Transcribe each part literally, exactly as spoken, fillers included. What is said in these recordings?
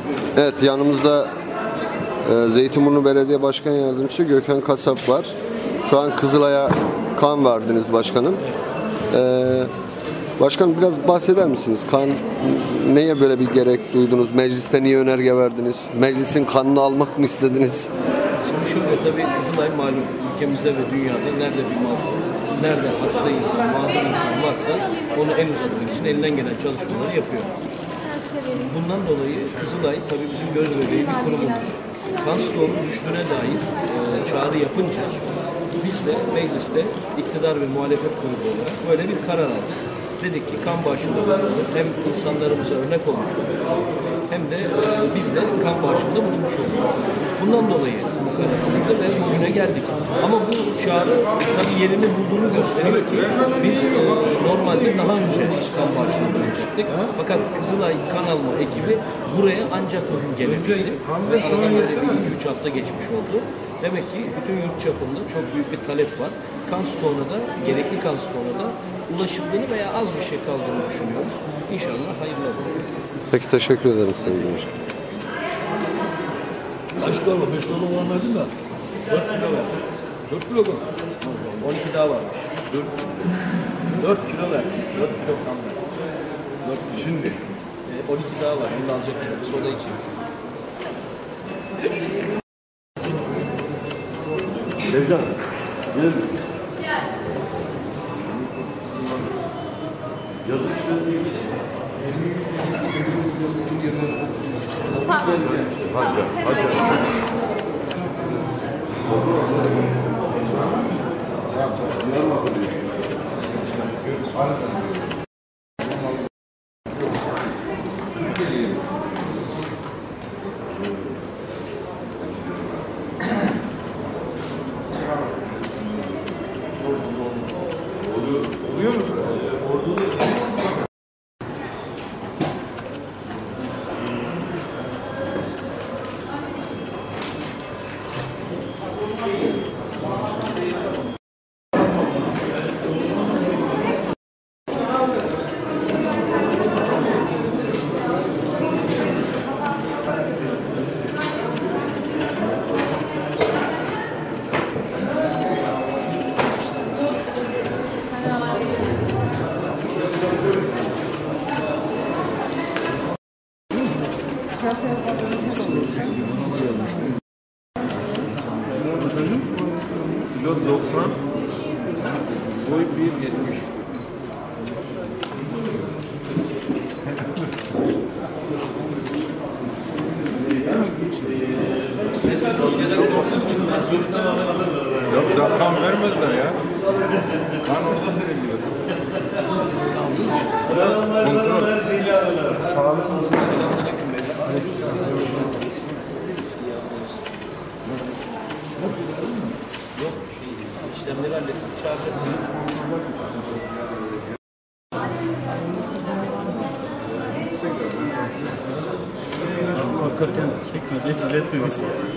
Evet, yanımızda e, Zeytinburnu Belediye Başkan Yardımcısı Gökhan Kasap var. Şu an Kızılay'a kan verdiniz başkanım. Ee, başkanım biraz bahseder misiniz? Kan neye böyle bir gerek duydunuz? Mecliste niye önerge verdiniz? Meclisin kanını almak mı istediniz? Şimdi şöyle, tabii Kızılay malum ülkemizde ve dünyada nerede bir mal, nerede hasta insan, mağdur insan varsa onu en uzatmak için elinden gelen çalışmaları yapıyor. Bundan dolayı Kızılay tabii bizim göz bebeği bir kurumumuz. Kan stoğunun düştüğüne dair e, çağrı yapınca biz de mecliste iktidar ve muhalefet grubu olarak böyle bir karar aldık. Dedik ki kan bağışında hem insanlarımıza örnek olmuş oluyoruz hem de e, biz de kan bağışında bulunmuş oluyoruz. Bundan dolayı bu karar alındı ve bugüne geldik. Ama bu çağrı tabii yerini bulduğunu gösteriyor ki biz e, normalde daha önce kan bağışında bulunacaktık. Fakat Kızılay kan alma ekibi buraya ancak bugün gelebildi. Ve aradan iki üç hafta geçmiş oldu. Demek ki bütün yurt çapında çok büyük bir talep var. Kan stoğuna da, gerekli kan stoğuna da ulaşıldığını veya az bir şey kaldığını düşünüyoruz. İnşallah hayırlı olur. Peki, teşekkür ederim Sayın Başkan. Kaç kilo var? beş kilo var verdin mi? dört kilo verdi. dört kilo mu? on iki daha var. dört kilo verdi. dört kilo kan verdi. dört şimdi. E, on iki daha var. Bunu alacak şimdi. Soda için. Sevcan, gel. Yazık işte. Tamam. Hadi, hadi. Oluyor mu? Kilo doksan, boy bir yetmiş. Yok, zaten kan vermediler ya. Kan orada veriliyor. Kontrol. Sağlık mısın? Yok, işlemleri hallettik. Çağırdık. Korkarken çekmedi, izletmemiş.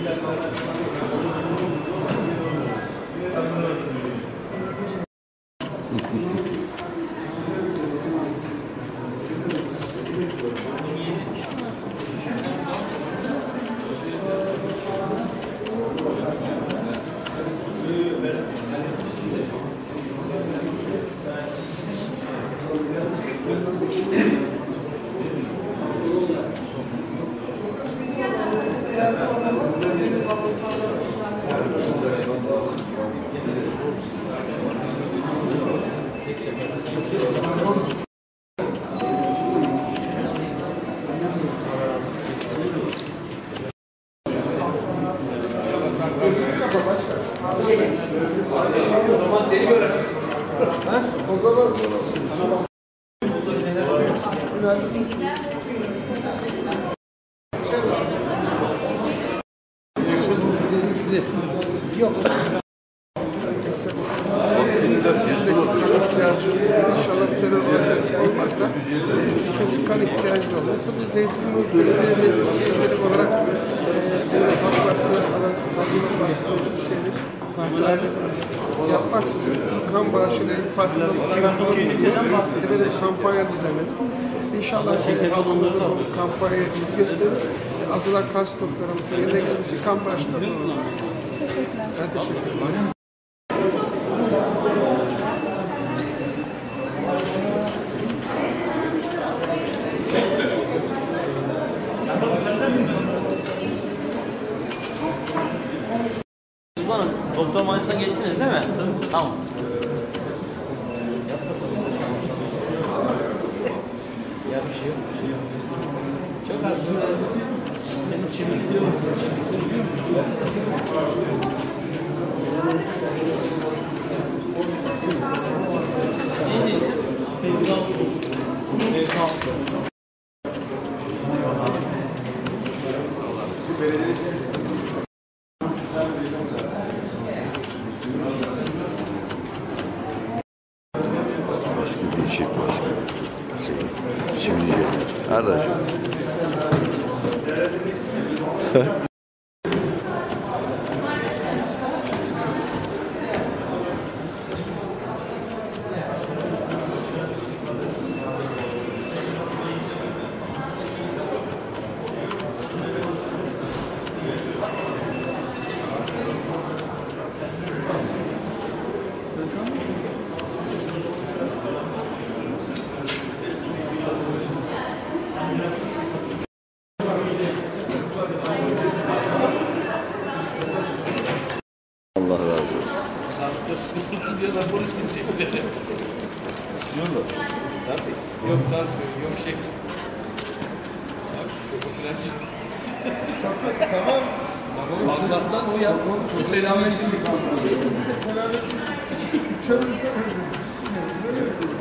O zaman seni görelim. Ha? O zaman. Yok. İnşallah terör olmaz da ikinci kan ihtiyacı olmazsa biz Zeytinburnu Belediye Meclisi üyeleri olarak Cumhuriyet Halk Partisi olarak Kadın Partisi Meclis üyeleri partilerle yapmaksızın kan bağışıyla farkındalık yaratılır diye böyle bir kampanya düzenledik. İnşallah e, halkımızda bu kampanyaya ilgi gösterir. E, azalan kan stoklarımızın yerine gelmesi kan bağışında bulunur. Ben teşekkür ederim. Uzmanım, doktor muayenesine geçtiniz değil mi? Tamam. Ya bir şey yok. Bir şey yok. Çok az. Senin çimdikliyor. Çimdikliyor. Neydi isim? Feyzal. Feyzal. Başka bir şey başka. Şimdi geliriz. Aracım. Allah razı olsun. Yok dans yok şey. Çok popüler. Tamam. Allah'tan o yapma. Selametle. Selamet. Çörümüzde verelim.